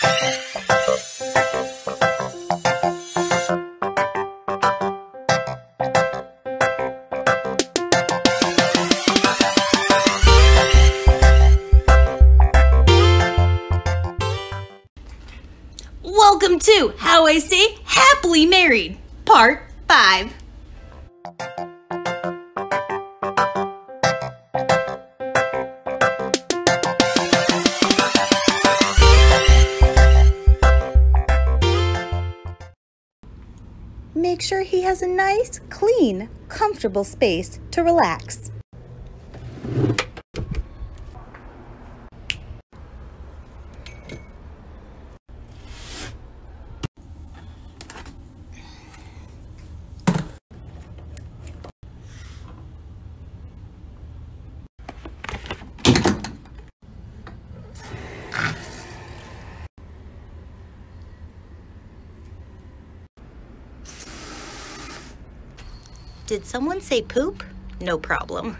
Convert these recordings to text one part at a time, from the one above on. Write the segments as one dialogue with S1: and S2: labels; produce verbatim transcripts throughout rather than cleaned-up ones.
S1: Welcome to How I Stay Happily Married, Part five. Make sure he has a nice, clean, comfortable space to relax. Did someone say poop? No problem.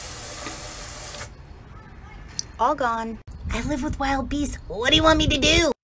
S1: All gone. I live with wild beasts. What do you want me to do?